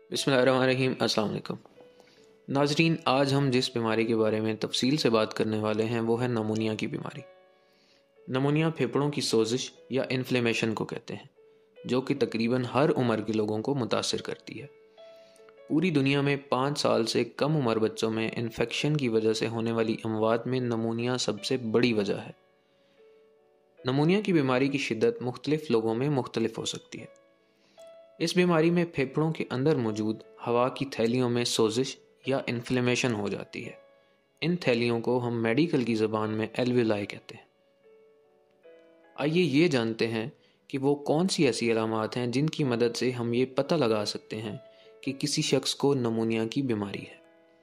بسم اللہ الرحمن الرحیم۔ السلام علیکم ناظرین، آج ہم جس بیماری کے بارے میں تفصیل سے بات کرنے والے ہیں وہ ہے نمونیا کی بیماری۔ نمونیا پھیپھڑوں کی سوزش یا انفلیمیشن کو کہتے ہیں، جو کہ تقریباً ہر عمر کے لوگوں کو متاثر کرتی ہے۔ پوری دنیا میں 5 سال سے کم عمر بچوں میں انفیکشن کی وجہ سے ہونے والی اموات میں نمونیا سب سے بڑی وجہ ہے۔ نمونیا کی بیماری کی شدت مختلف لوگوں میں مختلف ہو سکتی ہے۔ اس بیماری میں پھیپھڑوں کے اندر موجود ہوا کی تھیلیوں میں سوزش یا انفلیمیشن ہو جاتی ہے۔ ان تھیلیوں کو ہم میڈیکل کی زبان میں ایلویولائی کہتے ہیں۔ آئیے یہ جانتے ہیں کہ وہ کون سی ایسی علامات ہیں جن کی مدد سے ہم یہ پتہ لگا سکتے ہیں کہ کسی شخص کو نمونیا کی بیماری ہے۔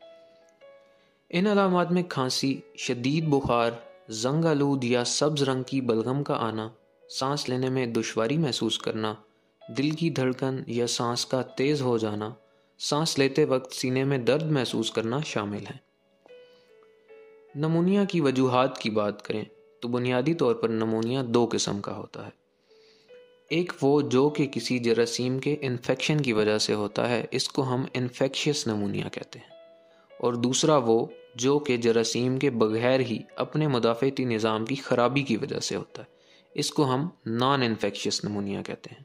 ان علامات میں کھانسی، شدید بخار، زنگ آلود یا سبز رنگ کی بلغم کا آنا، سانس لینے میں دشواری محسوس کرنا، دل کی دھڑکن یا سانس کا تیز ہو جانا، سانس لیتے وقت سینے میں درد محسوس کرنا شامل ہیں۔ نمونیا کی وجوہات کی بات کریں تو بنیادی طور پر نمونیا 2 قسم کا ہوتا ہے۔ ایک وہ جو کہ کسی جراثیم کے انفیکشن کی وجہ سے ہوتا ہے، اس کو ہم انفیکشیس نمونیا کہتے ہیں، اور دوسرا وہ جو کہ جراثیم کے بغیر ہی اپنے مدافعتی نظام کی خرابی کی وجہ سے ہوتا ہے، اس کو ہم نان انفیکشیس نمونیا کہتے ہیں۔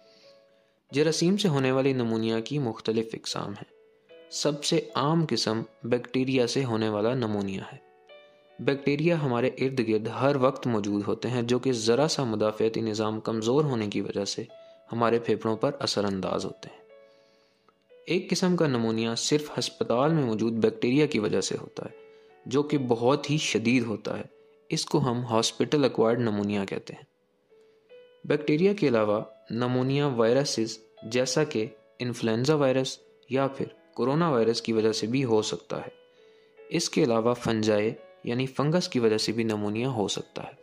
جراثیم سے ہونے والی نمونیا کی مختلف اقسام ہیں۔ سب سے عام قسم بیکٹیریا سے ہونے والا نمونیا ہے۔ بیکٹیریا ہمارے ارد گرد ہر وقت موجود ہوتے ہیں، جو کہ ذرا سا مدافعتی نظام کمزور ہونے کی وجہ سے ہمارے پھیپھڑوں پر اثر انداز ہوتے ہیں۔ ایک قسم کا نمونیا صرف ہسپتال میں موجود بیکٹیریا کی وجہ سے ہوتا ہے، جو کہ بہت ہی شدید ہوتا ہے۔ اس کو ہم ہاسپٹل ایکوائرڈ نمونیا کہتے ہیں۔ بیکٹیریا کے علاوہ نمونیا وائرسز جیسا کہ انفلوئنزا وائرس یا پھر کورونا وائرس کی وجہ سے بھی ہو سکتا ہے۔ اس کے علاوہ فنجائے یعنی فنگس کی وجہ سے بھی نمونیا ہو سکتا ہے۔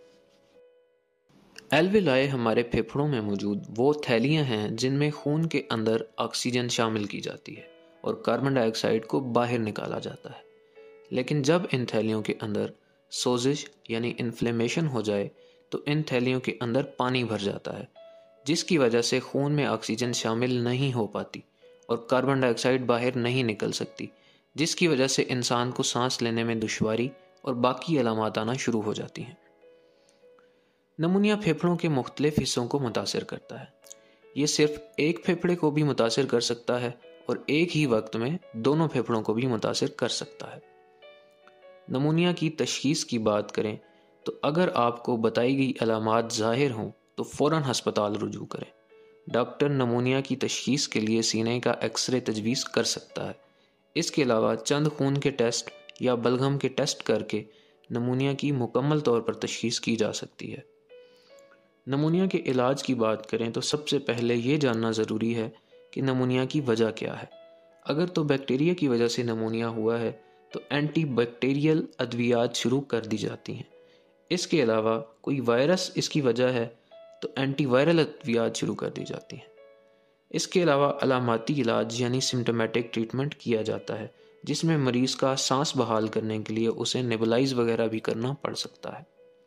ایلویولائی ہمارے پھیپھڑوں میں موجود وہ تھیلیاں ہیں جن میں خون کے اندر آکسیجن شامل کی جاتی ہے اور کاربن ڈائی آکسائڈ کو باہر نکالا جاتا ہے۔ لیکن جب ان تھیلیوں کے اندر سوزش یعنی انفلیمیشن ہو جائے تو ان تھیلیوں کے اندر پانی بھر جاتا ہے، جس کی وجہ سے خون میں آکسیجن شامل نہیں ہو پاتی اور کاربن ڈائی آکسائڈ باہر نہیں نکل سکتی، جس کی وجہ سے انسان کو سانس لینے میں دشواری اور باقی علامات آنا شروع ہو جاتی ہیں۔ نمونیا پھیپھڑوں کے مختلف حصوں کو متاثر کرتا ہے۔ یہ صرف ایک پھیپھڑے کو بھی متاثر کر سکتا ہے اور ایک ہی وقت میں دونوں پھیپھڑوں کو بھی متاثر کر سکتا ہے۔ نمونیا کی تشخیص کی بات کریں تو اگر آپ کو بتائی گئی علامات ظاہر ہوں تو فوراً ہسپتال رجوع کریں۔ ڈاکٹر نمونیا کی تشخیص کے لیے سینے کا ایکس رے تجویز کر سکتا ہے۔ اس کے علاوہ چند خون کے ٹیسٹ یا بلغم کے ٹیسٹ کر کے نمونیا کی مکمل طور پر تشخیص کی جا سکتی ہے۔ نمونیا کے علاج کی بات کریں تو سب سے پہلے یہ جاننا ضروری ہے کہ نمونیا کی وجہ کیا ہے۔ اگر تو بیکٹیریا کی وجہ سے نمونیا ہوا ہے تو اینٹی بیکٹیریل ادویات شروع کر دی جاتی ہیں۔ اس کے علاوہ کوئی وائرس اس کی وجہ ہے تو اینٹی وائرل ادویات شروع کر دی جاتی ہیں۔ اس کے علاوہ علاماتی علاج یعنی سمپٹومیٹک ٹریٹمنٹ کیا جاتا ہے، جس میں مریض کا سانس بحال کرنے کے لیے اسے نیبولائز وغیرہ بھی کرنا پڑ سکتا ہے۔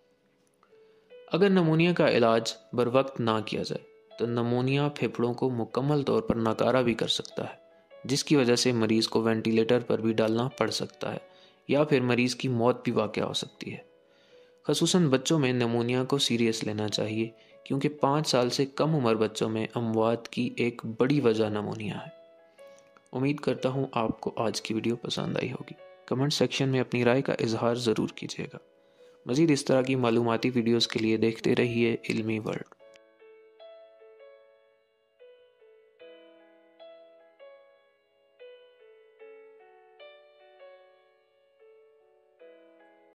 اگر نمونیا کا علاج بر وقت نہ کیا جائے تو نمونیا پھیپھڑوں کو مکمل طور پر ناکارہ بھی کر سکتا ہے، جس کی وجہ سے مریض کو وینٹیلیٹر پر بھی ڈالنا پڑ سکتا ہے یا پھر مریض کی موت بھی واقع ہو سکتی ہے۔ خصوصاً بچوں میں نمونیا کو سیریس لینا چاہیے، کیونکہ 5 سال سے کم عمر بچوں میں اموات کی ایک بڑی وجہ نمونیا ہے۔ امید کرتا ہوں آپ کو آج کی ویڈیو پسند آئی ہوگی۔ کمنٹ سیکشن میں اپنی رائے کا اظہار ضرور کیجیے گا۔ مزید اس طرح کی معلوماتی ویڈیوز کے لیے دیکھتے رہیے علمی ورلڈ۔